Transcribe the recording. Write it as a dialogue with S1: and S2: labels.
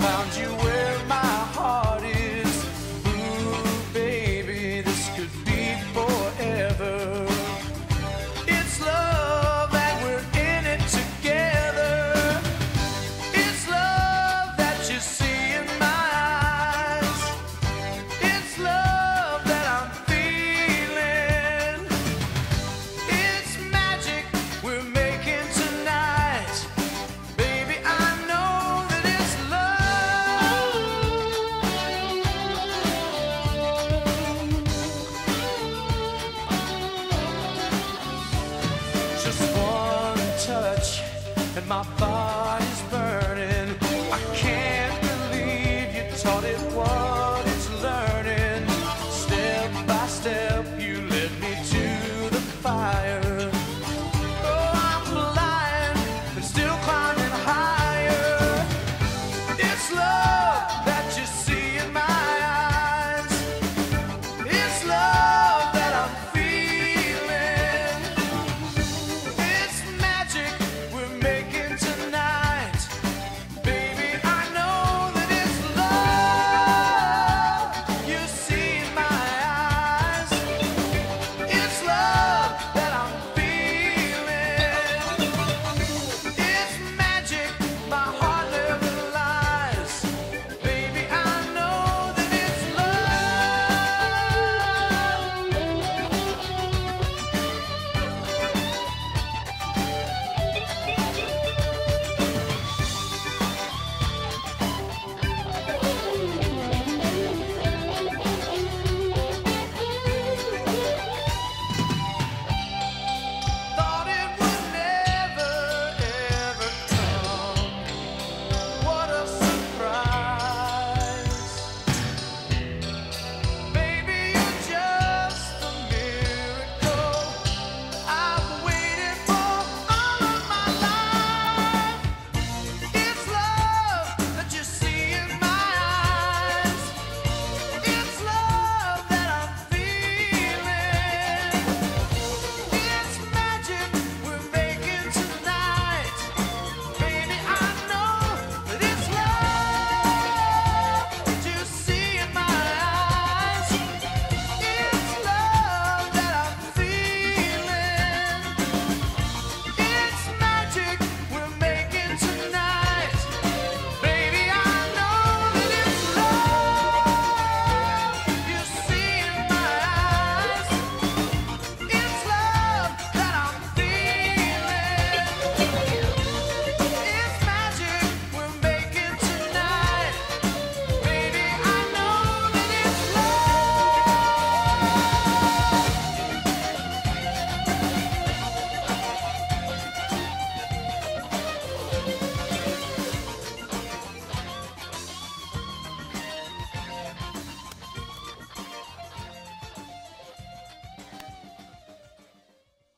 S1: found you where my heart is. Ooh, baby, this could be forever. It's love and we're in it together. It's love that you see in my eyes. It's love that I'm feeling. It's magic we're making tonight. Baby, I know that it's love. Just one touch and my body's burning. I can't believe you taught it what it's learning. Step by step you led me to the fire. Oh, I'm flying and still climbing higher. It's love.